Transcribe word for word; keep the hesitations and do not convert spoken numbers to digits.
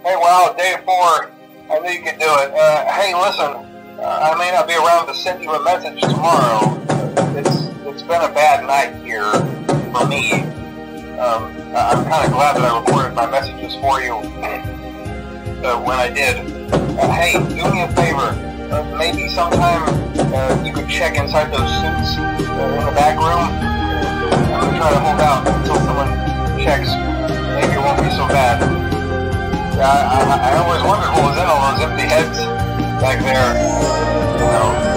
Hey, wow, day four. I knew you could do it. Uh, hey, listen, uh, I may not be around to send you a message tomorrow. It's it's been a bad night here for me. Um, I'm kind of glad that I recorded my messages for you uh, when I did. Uh, hey, do me a favor. Uh, maybe sometime uh, you could check inside those suits uh, in the back room. I'm gonna try to hold out until someone checks. Maybe it won't be so bad. Yeah, I, I, I always wondered what was in all those empty heads back there. You know.